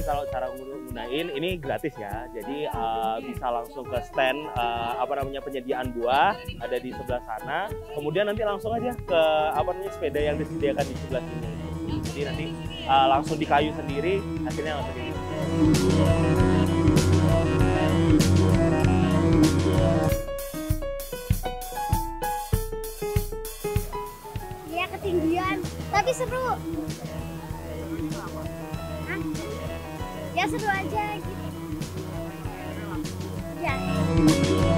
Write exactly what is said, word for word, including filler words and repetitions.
kalau cara gunain ini gratis ya. Jadi uh, bisa langsung ke stand uh, apa namanya penyediaan buah ada di sebelah sana. Kemudian nanti langsung aja ke apa namanya sepeda yang disediakan di sebelah sini. Jadi nanti uh, langsung di kayu sendiri, hasilnya langsung di Ya ketinggian, tapi seru. Hah? Ya seru aja gitu. Ya.